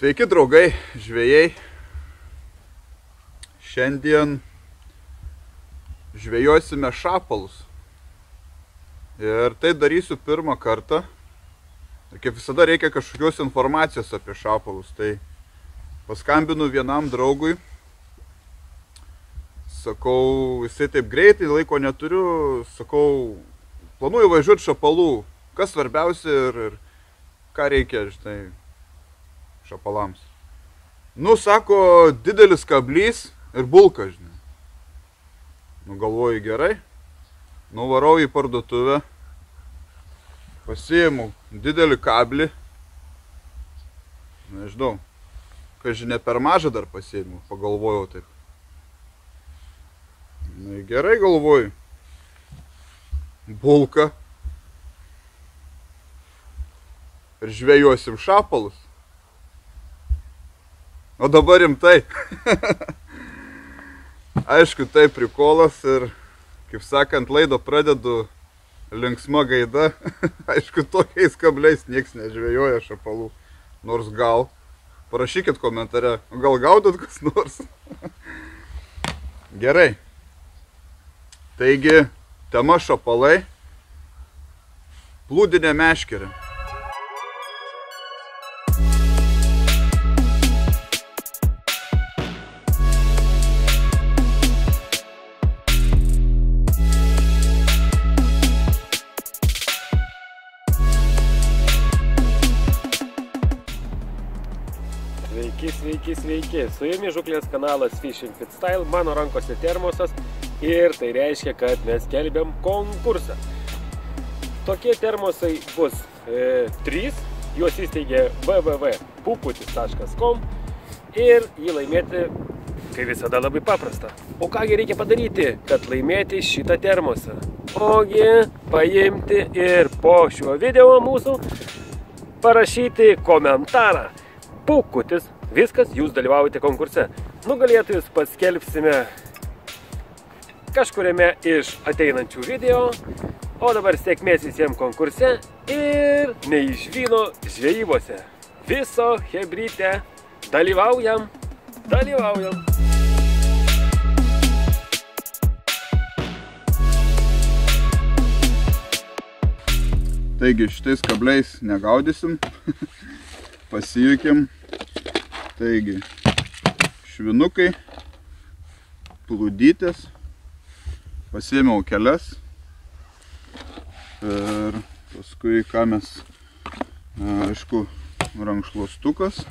Sveiki draugai, žvejai. Šiandien žvejosime šapalus. Ir tai darysiu pirmą kartą. Ir kaip visada reikia kažkokios informacijos apie šapalus. Tai paskambinu vienam draugui. Sakau, jisai taip greitai, laiko neturiu. Sakau, planuoju važiuoti šapalų. Kas svarbiausia ir ką reikia, žinai, šapalams. Nu, sako, didelis kablys ir bulka, žinai. Nu, galvoju gerai. Nuvarau į parduotuvę. Pasiimu didelį kablį. Nežinau, kažin ne per mažą dar pasiimu, pagalvojau taip. Na, gerai galvoju. Bulka. Ir žvejosim šapalus. O dabar rimtai. Aišku, tai prikolas ir, kaip sakant, laidą pradedu linksma gaida. Aišku, tokiais kabliais nieks nežvejoja šapalų. Nors gal. Parašykit komentare, gal gaudot kas nors. Gerai. Taigi, tema šapalai. Plūdinė meškerė. Sveiki. Su jumis žuklės kanalas Fishing Fit Style, mano rankose termosas ir tai reiškia, kad mes skelbiam konkursą. Tokie termosai bus 3, juos įsteigė www.pukutis.com ir jį laimėti, kaip visada, labai paprasta. O kągi reikia padaryti, kad laimėti šitą termosą? Ogi paimti ir po šiuo video mūsų parašyti komentarą. Pukutis. Viskas, jūs dalyvaujate konkurse. Nugalėtojus paskelbsime kažkuriame iš ateinančių video. O dabar sėkmės visiems konkurse ir neišvyno žvejybose. Viso hebryte. Dalyvaujam. Taigi, šitais kabliais negaudysim. Pasijukim. Taigi, švinukai, plūdytės, pasiėmiau kelias ir paskui ką mes, aišku, rankšluostukas,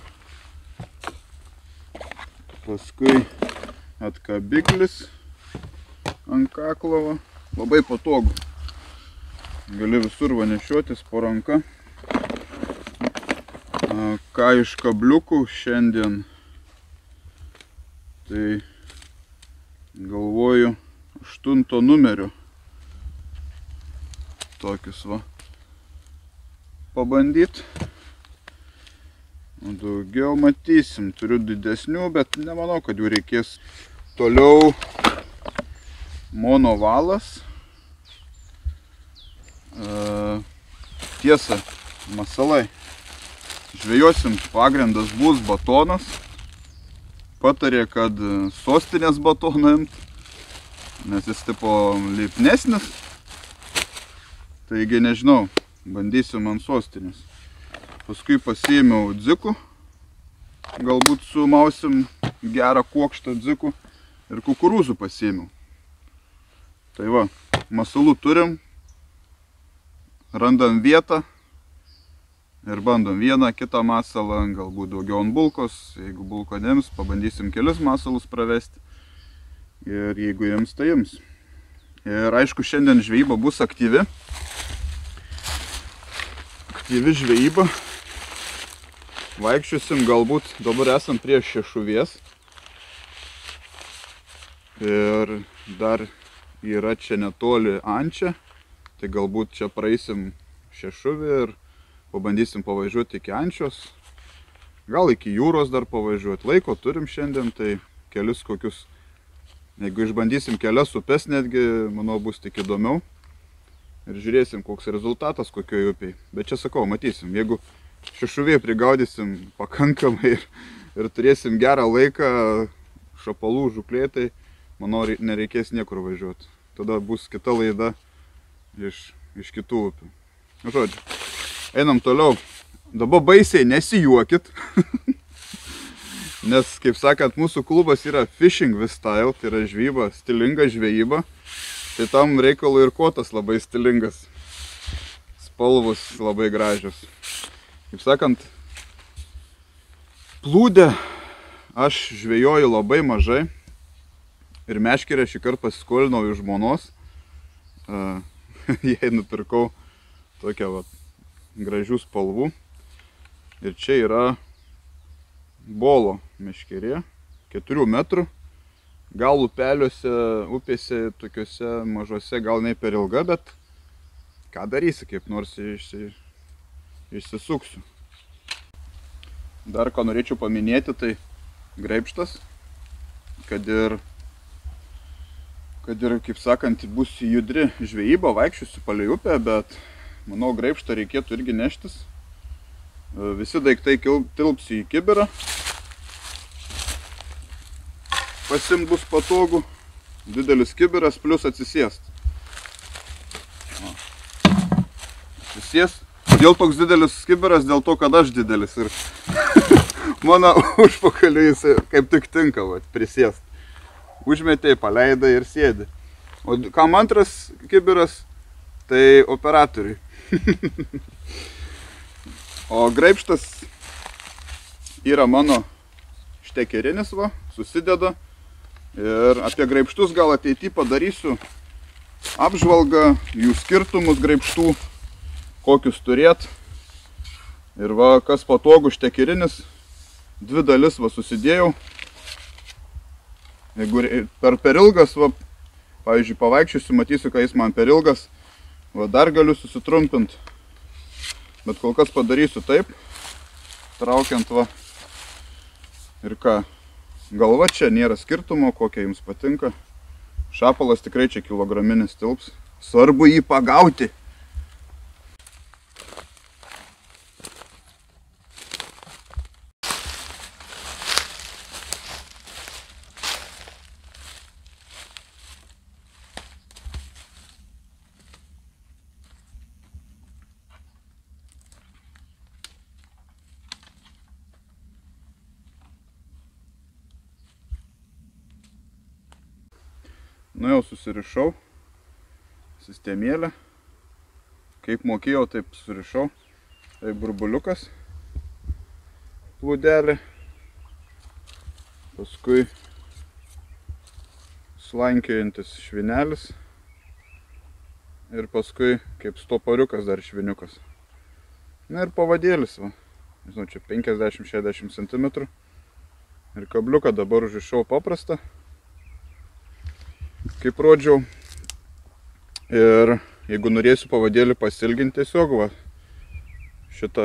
paskui atkabiklis ant kaklo, labai patogu, gali visur nešiotis po ranka. Ką iš kabliukų šiandien, tai galvoju 8 numerio tokius va pabandyti. Daugiau matysim, turiu didesnių, bet nemanau, kad jų reikės. Toliau monovalas. Tiesa, masalai. Žvejosim, pagrindas bus batonas. Patarė, kad sostinės batoną imt, nes jis tipo lipnesnis. Taigi nežinau, bandysim ant sostinės. Paskui pasiėmiau dzikų. Galbūt sumausim gerą kuokštą dzikų. Ir kukurūzų pasiėmiau. Tai va, masalų turim. Randam vietą. Ir bandom vieną, kitą masalą, galbūt daugiau ant bulkos. Jeigu bulko neims, pabandysim kelis masalus pravesti. Ir jeigu jiems, tai jiems. Ir aišku, šiandien žvejyba bus aktyvi. Aktyvi žvejyba. Vaikščiosim, galbūt dabar esam prie šešuvės. Ir dar yra čia netoli Ančia. Tai galbūt čia praeisim šešuvį ir pabandysim pavažiuoti iki Ančios, gal iki jūros dar pavažiuoti. Laiko turim šiandien, tai kelius kokius, jeigu išbandysim kelias upes netgi, manau, bus tik įdomiau. Ir žiūrėsim, koks rezultatas kokioj upėj. Bet čia sakau, matysim, jeigu šešuvėje prigaudysim pakankamai ir turėsim gerą laiką šapalų žuklėtai, manau, nereikės niekur važiuoti. Tada bus kita laida iš kitų upių. Žodžiu, einam toliau. Dabar baisiai nesijuokit, nes, kaip sakant, mūsų klubas yra fishing with style, tai yra žvejyba, stilinga žvejyba. Tai tam reikalui ir kotas labai stilingas, spalvos labai gražios. Kaip sakant, plūdę aš žvejoju labai mažai ir meškerę šį kartą pasiskolinau iš žmonos. Jai nupirkau tokią gražių spalvų. Ir čia yra bolo meškerė, 4 metrų. Gal upeliuose, upėse, tokiuose mažose, gal ne per ilga, bet ką darysi, kaip nors išsisuksiu. Dar ką norėčiau paminėti, tai graibštas, kad ir, kaip sakant, bus judri žvejyba, vaikščiosiu palei upę, bet manau, graibštą reikėtų irgi neštis. Visi daiktai tilps į kibirą. Pasimt bus patogu, didelis kibiras plus atsisėst. Atsisėst. Dėl toks didelis kibiras, dėl to, kad aš didelis ir mano užpakaliu jis kaip tik tinka, prisėst. Užmetė, paleidai ir sėdi. O kam antras kibiras, tai operatoriui. O graibštas yra mano štekerinis, susideda. Ir apie graibštus gal ateity padarysiu apžvalgą, jų skirtumus graibštų, kokius turėt. Ir kas patogu štekerinis, 2 dalis susidėjau. Jeigu per ilgas, pavyzdžiui, pavaikščiosiu, matysiu, kad jis man per ilgas, dar galiu susitrumpinti. Bet kol kas padarysiu taip, traukiant ir ką. Galva čia nėra skirtumo, kokia jums patinka. Šapalas tikrai čia kilograminis tilps. Svarbu jį pagauti. Nu jau susirišau sistemėlę. Kaip mokėjau, taip surišau. Tai burbuliukas, plūdelė. Paskui slankiojantis švinelis. Ir paskui kaip stopariukas dar šviniukas. Na ir pavadėlis, nežinau, čia 50-60 cm. Ir kabliuką dabar užrišau paprastą, kaip rodžiau. Ir jeigu norėsiu pavadėlį pasilginti, tiesiog šitą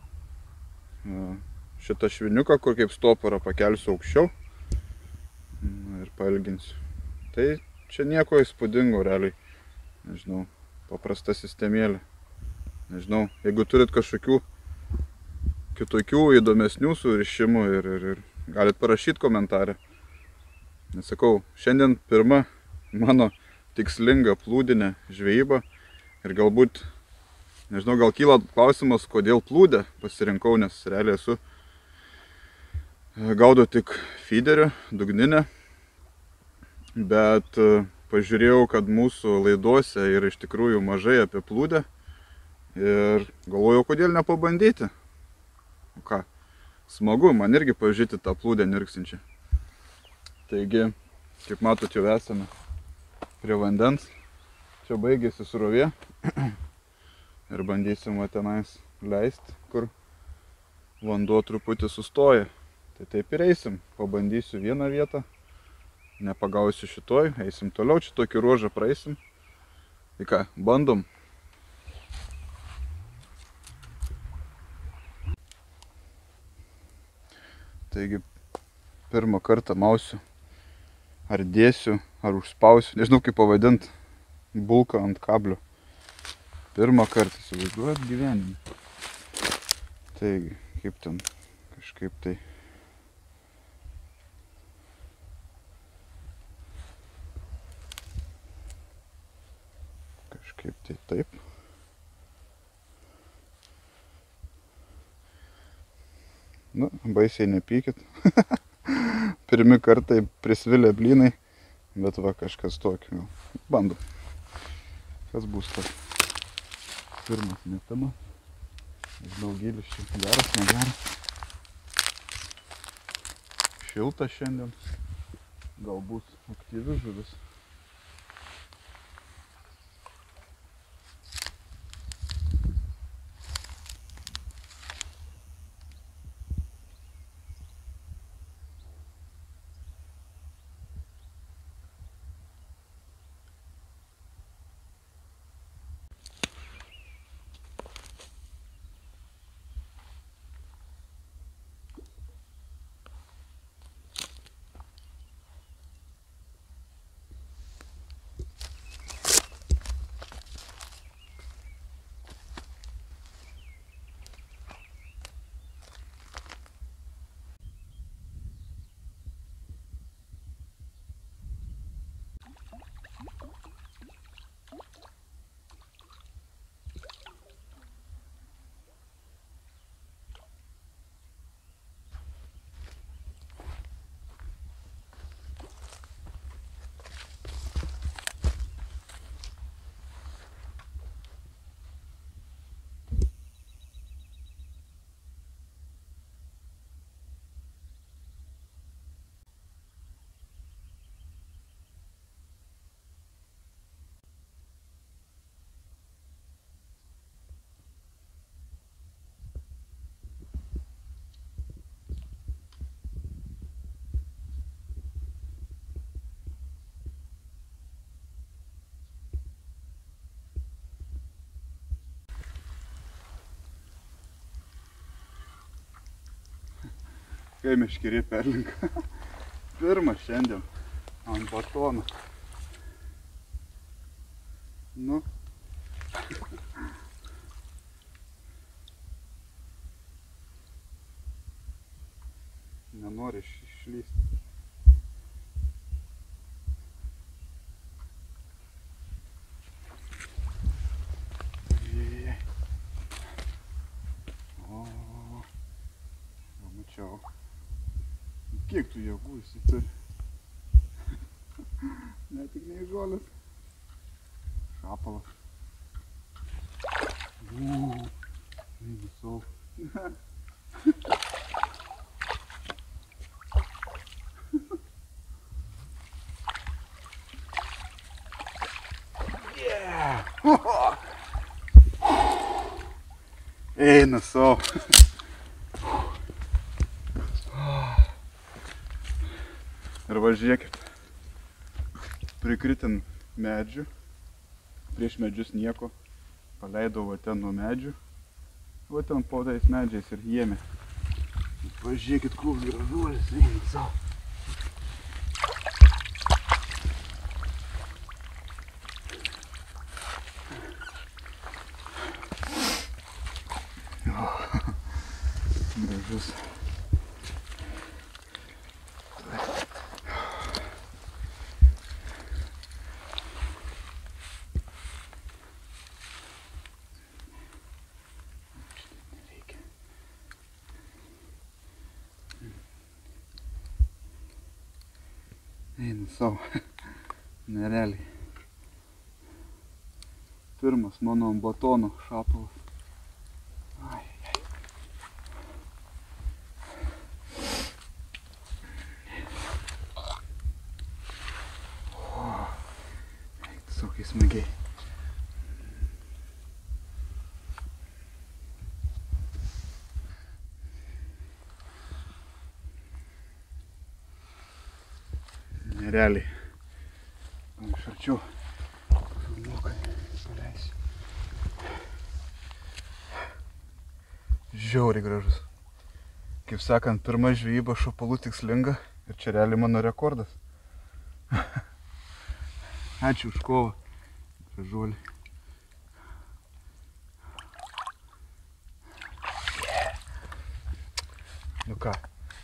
šviniuką, kur kaip stoparą pakelsiu aukščiau ir pailginsiu. Tai čia nieko įspūdingo realiai. Nežinau, paprasta sistemėlė. Nežinau, jeigu turit kažkokių kitokių įdomesnių surišimų ir galit parašyti komentarę. Nesakau, šiandien pirma mano tikslinga plūdinė žvejyba ir galbūt, nežinau, gal kyla klausimas, kodėl plūdę pasirinkau, nes realiai esu gaudau tik feederį, dugninę, bet pažiūrėjau, kad mūsų laidose yra iš tikrųjų mažai apie plūdę ir galvojau, kodėl nepabandyti. O ką, smagu, man irgi pažiūrėti tą plūdę nirksinčią. Taigi, kaip matot, jau esame prie vandens. Čia baigėsi srovė ir bandysim tenais leisti, kur vanduo truputį sustoja. Tai taip ir eisim. Pabandysiu vieną vietą, nepagausiu šitoj, eisim toliau, čia tokį ruožą praeisim. Tai ką, bandom. Taigi, pirmą kartą mausiu, ar dėsiu, ar užspausiu, nežinau kaip pavadint, bulką ant kablio. Pirmą kartą įsivaizduojat gyvenime. Tai kaip ten, kažkaip tai. Kažkaip tai taip. Nu, baisiai nepykit. Pirmi kartai prisvilę blynai, bet va kažkas tokio. Bandom. Kas bus tas? Pirmas metimas. Žinau, gilis čia geras, negeras. Šilta šiandien. Galbūt aktyvi žuvis. Kai meškerė perlinka. Pirmas šiandien ant batono. Nu. Nenori išlysti. O, mačiau. Kiek tu jėgų jisai turi? Ne tik nei žolės. Šapalas. Visau. Eina savo. Ir va žiūrėkit, prikritin medžių, prieš medžius nieko, paleidau va ten nuo medžių, va ten po tais medžiais ir jėmė. Va žiūrėkit, koks gražuolis, eina savo. Gražus. Eina savo, nerealiai. Pirmas mano ant batono šapalas. Ai. Tiesiog smagiai. Nerealiai. Iš arčiau filmuokai paleisiu. Žiauriai gražus. Kaip sakant, pirma žvejyba šapalų tikslinga ir čia realiai mano rekordas. Ačiū už kovą. Gražuolį. Nu ką,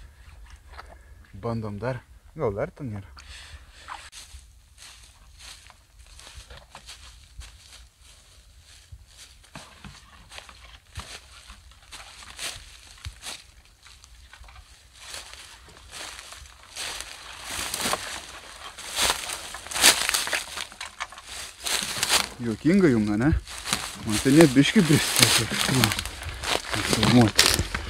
bandom dar, gal dar ten yra. Juokinga jums, ne? Man tai net biški pristėti filmuoti.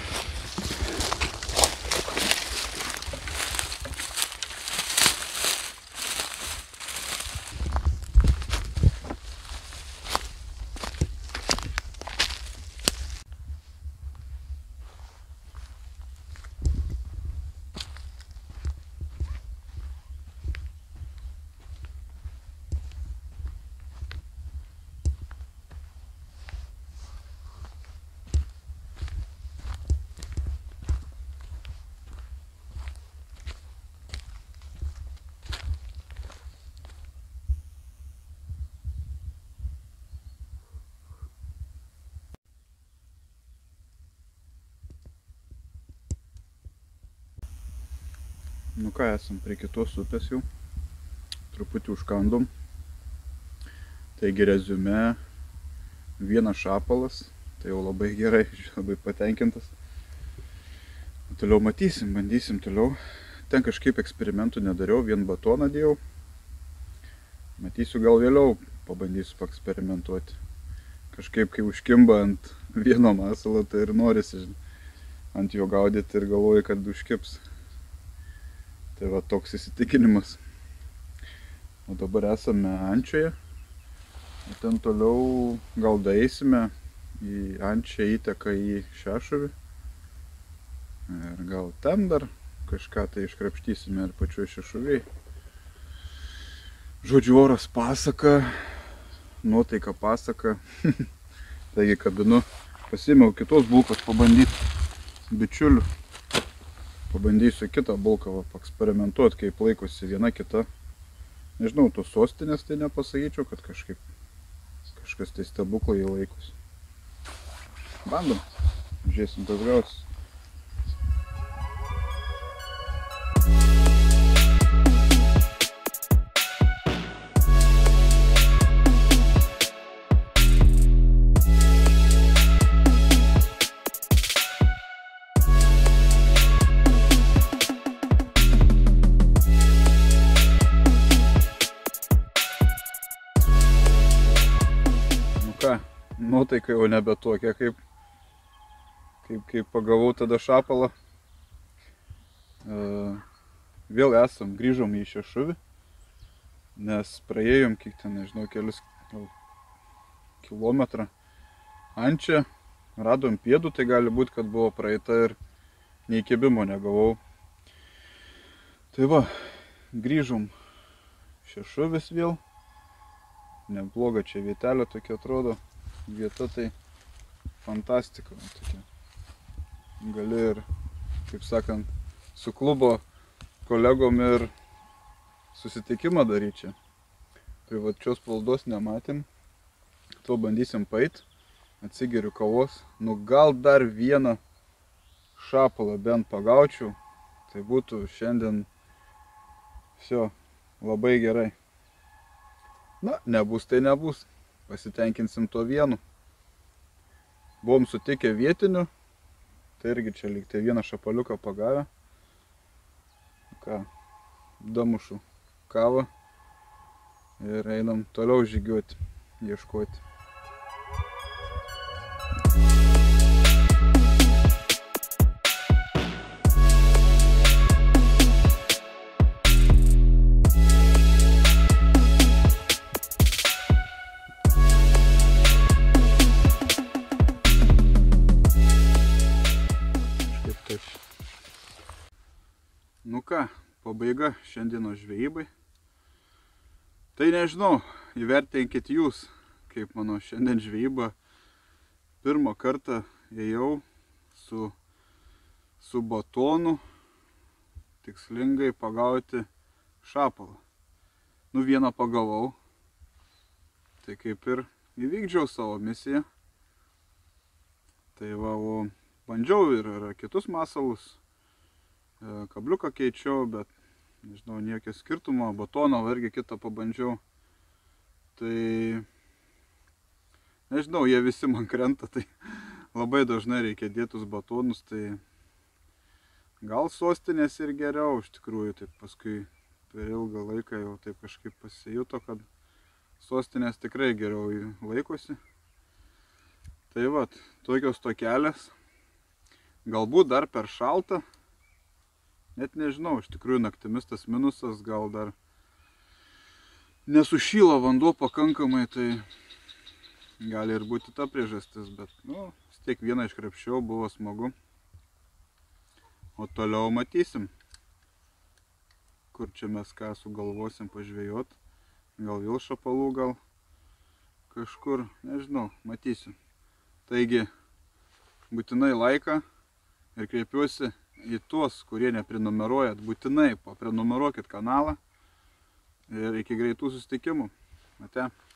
Nu ką, esam prie kitos upės jau, truputį užkandom. Taigi reziume, vienas šapalas, tai jau labai gerai, labai patenkintas. Toliau matysim, bandysim toliau. Ten kažkaip eksperimentų nedariau, vien batoną dėjau. Matysiu, gal vėliau pabandysiu paeksperimentuoti. Kažkaip, kai užkimba ant vieno masalo, tai ir norisi ant jo gaudyti ir galvoju, kad užkips. Tai va toks įsitikinimas. O dabar esame Ančioje. O ten toliau gal daeisime į Ančią įteką į Šešuvį. Ir gal ten dar kažką tai iškrapštysime ir pačioj Šešuviai. Žodžiu, oras pasaka, nuotaika pasaka. Taigi kabinu, pasiėmiau kitos bulkos pabandyti bičiulių. Pabandysiu kitą bulką paeksperimentuoti, kaip laikosi viena kita. Nežinau, tos sostinės tai nepasakyčiau, kad kažkas tai stebuklai laikosi. Bandom, žiūrėsim, kas gausis. Nuotaika jau nebe tokia, kaip pagavau tada šapalą. Vėl grįžom į Šešuvį, nes praėjom, kiek ten, nežinau, kelius kilometrą Ančią, radom pėdų, tai gali būti, kad buvo praeita ir nei kibimo negavau. Tai va, grįžom Šešuvis vėl, nebloga čia vietelė tokia atrodo. Vieta tai fantastika. Tokia. Gali ir, kaip sakant, su klubo kolegom ir susitikimą daryti čia. Privačios valdos nematėm. To bandysim paeit. Atsigeriu kavos. Nu gal dar vieną šapalą bent pagaučiau. Tai būtų šiandien Всё, labai gerai. Na, nebus tai nebus. Pasitenkinsim to vienu. Buvom sutikę vietinių. Tai irgi čia lyg tai vieną šapaliuką pagavę. Ką, damušu kavą. Ir einam toliau žygiuoti, ieškoti. Nu ką, pabaiga šiandienos žvejybai. Tai nežinau, įvertinkit jūs, kaip mano šiandien žvejyba. Pirmą kartą ėjau su batonu tikslingai pagauti šapalą. Nu vieną pagavau, tai kaip ir įvykdžiau savo misiją. Tai va, o bandžiau ir kitus masalus, kabliuką keičiau, bet nežinau, niekio skirtumo, batoną irgi kitą pabandžiau. Tai nežinau, jie visi man krenta, tai labai dažnai reikia dėtus batonus, tai gal sostinės ir geriau iš tikrųjų, taip paskui per ilgą laiką jau taip kažkaip pasijuto, kad sostinės tikrai geriau laikosi. Tai vat, tokios tokelės, galbūt dar per šalta, net nežinau, iš tikrųjų naktimis tas minusas, gal dar nesušyla vanduo pakankamai, tai gali ir būti ta priežastis, bet nu, vis tiek vieną iškrepščiau, buvo smagu. O toliau matysim, kur čia mes ką sugalvosim pažvejot. Gal vėl šapalų, gal kažkur, nežinau, matysim. Taigi, būtinai laiką ir kreipiuosi į tuos, kurie neprenumeruojat, būtinai paprenumeruokit kanalą ir iki greitų susitikimų. Ate.